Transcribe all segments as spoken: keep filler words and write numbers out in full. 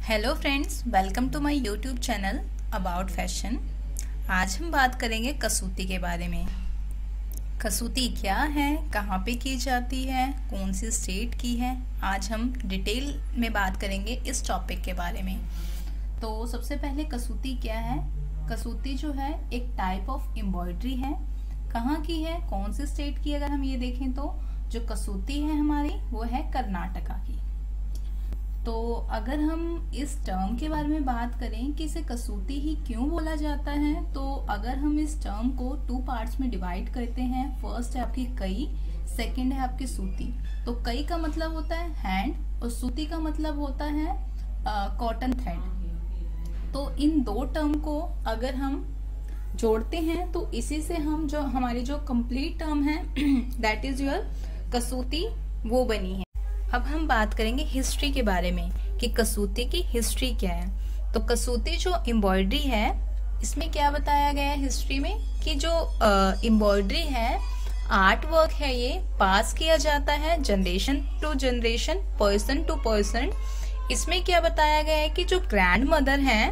Hello friends, welcome to my YouTube channel about fashion. आज हम बात करेंगे कसूती के बारे में। कसूती क्या है, कहाँ पे की जाती है, कौन सी स्टेट की है, आज हम डिटेल में बात करेंगे इस टॉपिक के बारे में। तो सबसे पहले कसूती क्या है। कसूती जो है एक टाइप ऑफ एम्ब्रॉयडरी है। कहाँ की है, कौन सी स्टेट की, अगर हम ये देखें तो जो कसूती है हमारी वो है कर्नाटका की। तो अगर हम इस टर्म के बारे में बात करें कि इसे कसूती ही क्यों बोला जाता है, तो अगर हम इस टर्म को टू पार्ट्स में डिवाइड करते हैं, फर्स्ट है आपकी कई, सेकंड है आपकी सूती। तो कई का मतलब होता है हैंड और सूती का मतलब होता है कॉटन थ्रेड। तो इन दो टर्म को अगर हम जोड़ते हैं तो इसी से हम जो हमारी जो कंप्लीट टर्म है दैट इज योर कसूती वो बनी है। अब हम बात करेंगे हिस्ट्री के बारे में कि कसूती की हिस्ट्री क्या है। तो कसूती जो एम्ब्रॉयडरी है इसमें क्या बताया गया है हिस्ट्री में कि जो एम्ब्रॉयडरी है आर्ट वर्क है, ये पास किया जाता है generation to generation, person to person. इसमें क्या बताया गया है कि जो ग्रैंड मदर है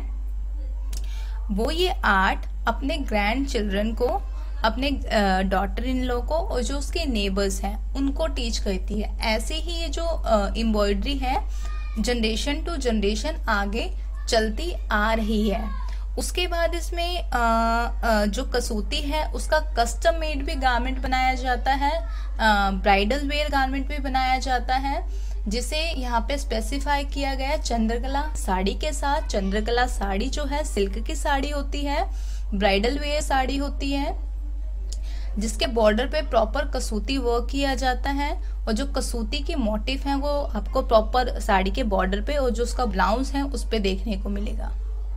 वो ये आर्ट अपने ग्रैंड चिल्ड्रन को, अपने डॉटर इन लॉ को और जो उसके नेबर्स हैं उनको टीच करती है। ऐसे ही ये जो एम्ब्रॉयडरी है जनरेशन टू जनरेशन आगे चलती आ रही है। उसके बाद इसमें आ, आ, जो कसूती है उसका कस्टम मेड भी गारमेंट बनाया जाता है, ब्राइडल वेयर गारमेंट भी बनाया जाता है, जिसे यहाँ पे स्पेसिफाई किया गया है चंद्रकला साड़ी के साथ। चंद्रकला साड़ी जो है सिल्क की साड़ी होती है, ब्राइडल वेयर साड़ी होती है जिसके बॉर्डर पे प्रॉपर कसूती वर्क किया जाता है। और जो कसूती के मोटिव हैं वो आपको प्रॉपर साड़ी के बॉर्डर पे और जो उसका ब्लाउज है उस पे देखने को मिलेगा।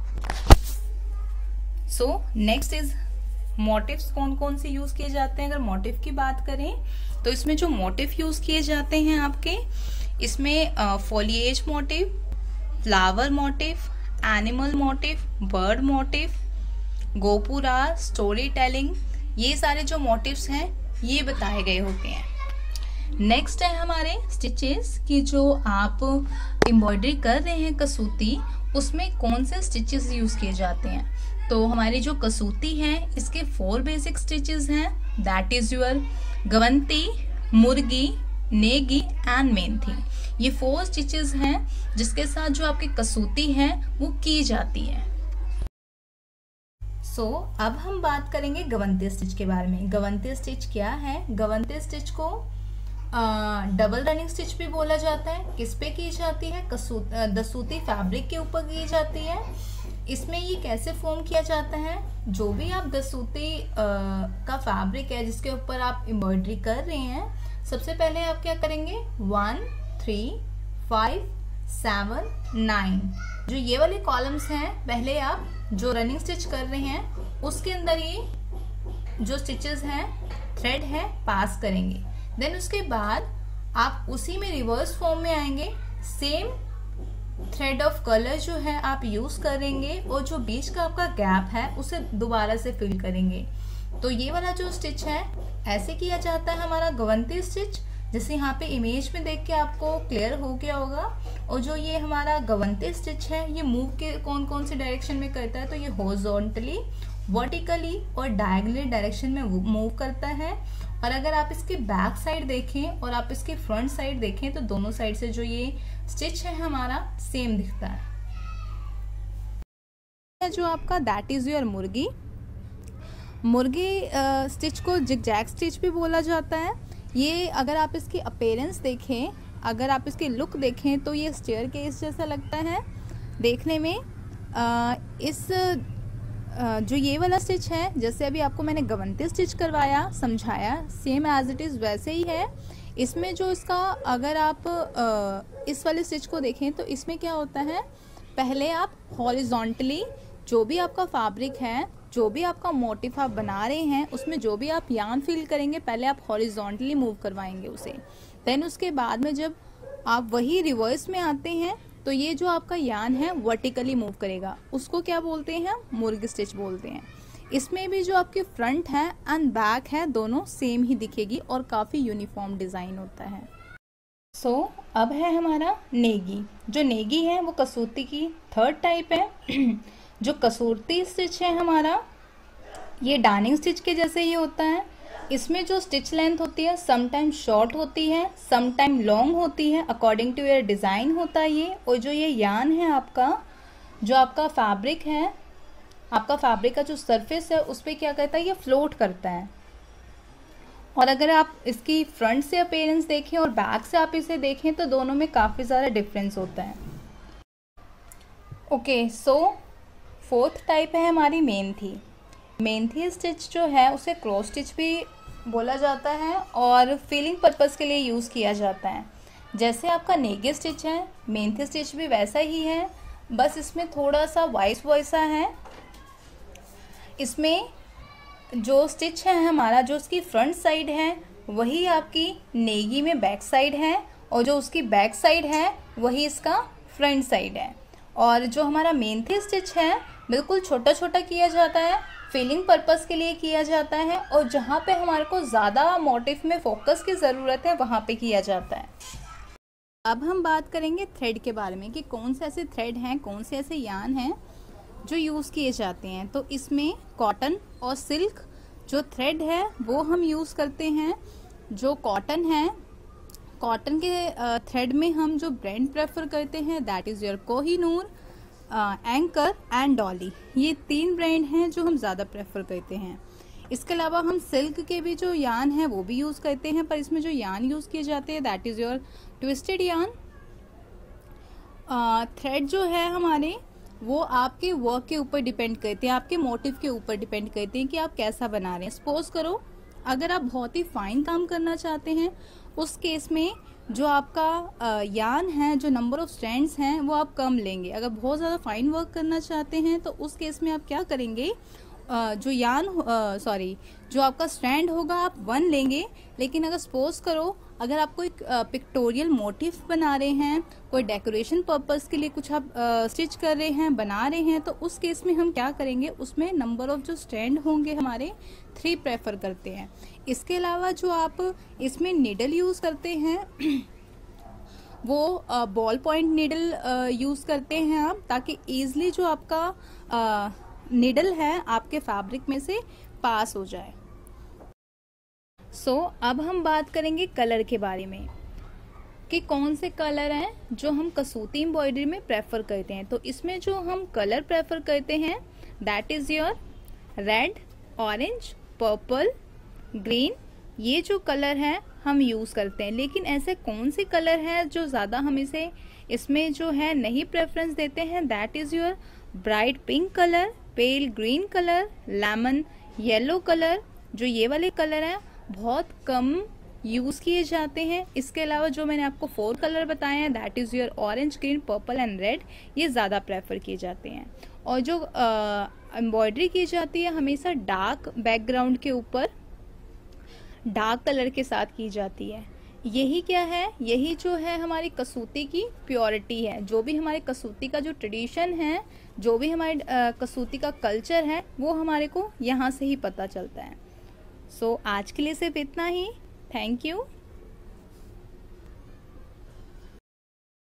सो नेक्स्ट इज मोटिव्स, कौन कौन से यूज किए जाते हैं। अगर मोटिव की बात करें तो इसमें जो मोटिव यूज किए जाते हैं आपके, इसमें foliage motif, flower motif, animal motif, bird motif, gopura, story telling, ये सारे जो मोटिव्स हैं ये बताए गए होते हैं। नेक्स्ट है हमारे स्टिचेस कि जो आप एम्ब्रॉयडरी कर रहे हैं कसूती उसमें कौन से स्टिचेस यूज किए जाते हैं। तो हमारी जो कसूती है इसके फोर बेसिक स्टिचेस हैं, that is your Gavanti, Murgi, Negi and मेंथी। ये फोर स्टिचेस हैं जिसके साथ जो आपकी कसूती है वो की जाती है। सो so, अब हम बात करेंगे गवंती स्टिच के बारे में। गवंती स्टिच क्या है। गवंती स्टिच को आ, डबल रनिंग स्टिच भी बोला जाता है। किस पे की जाती है, कसूत दसूती फैब्रिक के ऊपर की जाती है। इसमें ये कैसे फॉर्म किया जाता है, जो भी आप दसूती आ, का फैब्रिक है जिसके ऊपर आप एम्ब्रॉयडरी कर रहे हैं, सबसे पहले आप क्या करेंगे, one three five seven nine, जो ये वाले कॉलम्स हैं पहले आप जो रनिंग स्टिच कर रहे हैं उसके अंदर ये जो स्टिचेस हैं थ्रेड है पास करेंगे। देन उसके बाद आप उसी में रिवर्स फॉर्म में आएंगे, सेम थ्रेड ऑफ कलर जो है आप यूज करेंगे और जो बीच का आपका गैप है उसे दोबारा से फिल करेंगे। तो ये वाला जो स्टिच है ऐसे किया जाता है हमारा गवंती स्टिच, जैसे यहाँ पे इमेज में देख के आपको क्लियर हो गया होगा। और जो ये हमारा गवंती स्टिच है ये मूव के कौन कौन से डायरेक्शन में करता है, तो ये हॉरिजॉन्टली, वर्टिकली और डायगोनली डायरेक्शन में मूव करता है। और अगर आप इसके बैक साइड देखें और आप इसके फ्रंट साइड देखें तो दोनों साइड से जो ये स्टिच है हमारा सेम दिखता है। जो आपका दैट इज योर मुर्गी। मुर्गी स्टिच को जिगजैग स्टिच भी बोला जाता है। ये अगर आप इसकी अपीयरेंस देखें, अगर आप इसकी लुक देखें तो ये स्टेयर केस जैसा लगता है देखने में। आ, इस आ, जो ये वाला स्टिच है, जैसे अभी आपको मैंने गवंती स्टिच करवाया समझाया, सेम एज इट इज़ वैसे ही है। इसमें जो इसका अगर आप आ, इस वाले स्टिच को देखें तो इसमें क्या होता है, पहले आप हॉरिजॉन्टली जो भी आपका फैब्रिक है, जो भी आपका मोटिव आप बना रहे हैं उसमें जो भी आप यार्न फिल करेंगे पहले आप हॉरिजॉन्टली मूव करवाएंगे उसे। देन उसके बाद में जब आप वही रिवर्स में आते हैं तो ये जो आपका यार्न है वर्टिकली मूव करेगा, उसको क्या बोलते हैं, मुर्गी स्टिच बोलते हैं। इसमें भी जो आपके फ्रंट है एंड बैक है दोनों सेम ही दिखेगी और काफ़ी यूनिफॉर्म डिज़ाइन होता है। सो so, अब है हमारा नेगी। जो नेगी है वो कसूती की थर्ड टाइप है। जो कसूती स्टिच है हमारा, ये डार्निंग स्टिच के जैसे ही होता है। इसमें जो स्टिच लेंथ होती है समटाइम शॉर्ट होती है, समटाइम लॉन्ग होती है, अकॉर्डिंग टू योर डिज़ाइन होता है ये। और जो ये यान है आपका, जो आपका फैब्रिक है, आपका फैब्रिक का जो सरफेस है उस पर क्या करता है, ये फ्लोट करता है। और अगर आप इसकी फ्रंट से अपीयरेंस देखें और बैक से आप इसे देखें तो दोनों में काफ़ी ज़्यादा डिफरेंस होता है। ओके, सो फोर्थ टाइप है हमारी मेंथी। मेंथी स्टिच जो है उसे क्रॉस स्टिच भी बोला जाता है और फीलिंग पर्पस के लिए यूज़ किया जाता है। जैसे आपका नेगी स्टिच है, मेंथी स्टिच भी वैसा ही है, बस इसमें थोड़ा सा वाइस वर्सा है। इसमें जो स्टिच है हमारा, जो उसकी फ्रंट साइड है वही आपकी नेगी में बैक साइड है, और जो उसकी बैक साइड है वही इसका फ्रंट साइड है। और जो हमारा मेंथी स्टिच है बिल्कुल छोटा छोटा किया जाता है, फीलिंग पर्पस के लिए किया जाता है, और जहाँ पे हमारे को ज़्यादा मोटिव में फोकस की ज़रूरत है वहाँ पे किया जाता है। अब हम बात करेंगे थ्रेड के बारे में कि कौन से ऐसे थ्रेड हैं, कौन से ऐसे यान हैं जो यूज़ किए जाते हैं। तो इसमें कॉटन और सिल्क जो थ्रेड है वो हम यूज़ करते हैं। जो कॉटन है, कॉटन के थ्रेड में हम जो ब्रांड प्रेफर करते हैं that is your Kohinoor, anchor and Dolly. ये तीन ब्रांड हैं जो हम ज़्यादा प्रेफर करते हैं। इसके अलावा हम सिल्क के भी जो यान है वो भी यूज़ करते हैं, पर इसमें जो यान यूज़ किए जाते हैं that is your twisted yarn. Thread जो है हमारे वो आपके वर्क के ऊपर डिपेंड करते हैं, आपके मोटिव के ऊपर डिपेंड करते हैं कि आप कैसा बना रहे हैं। सपोज करो अगर आप बहुत ही फाइन काम करना चाहते हैं, उस केस में जो आपका यान है, जो नंबर ऑफ स्ट्रैंड्स हैं वो आप कम लेंगे। अगर बहुत ज़्यादा फाइन वर्क करना चाहते हैं तो उस केस में आप क्या करेंगे, जो यान सॉरी जो आपका स्ट्रैंड होगा आप वन लेंगे। लेकिन अगर सपोज करो अगर आप कोई पिक्टोरियल मोटिव बना रहे हैं, कोई डेकोरेशन पर्पस के लिए कुछ आप स्टिच कर रहे हैं, बना रहे हैं, तो उस केस में हम क्या करेंगे, उसमें नंबर ऑफ जो स्ट्रैंड होंगे हमारे थ्री प्रेफर करते हैं। इसके अलावा जो आप इसमें निडल यूज़ करते हैं वो बॉल पॉइंट निडल यूज़ करते हैं आप, ताकि ईजिली जो आपका निडल है आपके फैब्रिक में से पास हो जाए। सो so, अब हम बात करेंगे कलर के बारे में कि कौन से कलर हैं जो हम कसूती एम्ब्रॉयडरी में प्रेफर करते हैं। तो इसमें जो हम कलर प्रेफर करते हैं that is your red, orange, purple, green. ये जो कलर है हम यूज़ करते हैं। लेकिन ऐसे कौन से कलर हैं जो ज़्यादा हम इसे इसमें जो है नहीं प्रेफरेंस देते हैं, that is your bright pink colour, pale green colour, lemon yellow colour. जो ये वाले कलर हैं बहुत कम यूज़ किए जाते हैं। इसके अलावा जो मैंने आपको फोर कलर बताए हैं that is your orange, green, purple and red, ये ज़्यादा प्रेफर किए जाते हैं। और जो एम्ब्रॉयडरी की जाती है हमेशा डार्क बैकग्राउंड के ऊपर डार्क कलर के साथ की जाती है। यही क्या है, यही जो है हमारी कसूती की प्योरिटी है। जो भी हमारे कसूती का जो ट्रेडिशन है, जो भी हमारे कसूती का कल्चर है, वो हमारे को यहाँ से ही पता चलता है। सो so, आज के लिए सिर्फ इतना ही। Thank you.